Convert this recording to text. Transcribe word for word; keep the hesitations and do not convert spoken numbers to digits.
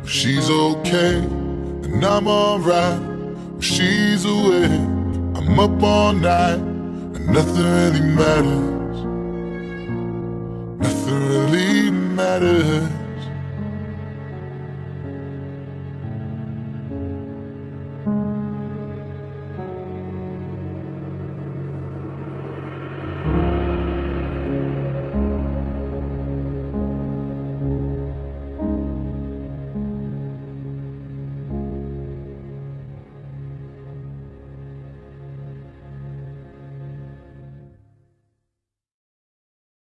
She's okay, and I'm alright. She's awake, I'm up all night, and nothing really matters. Nothing really matters.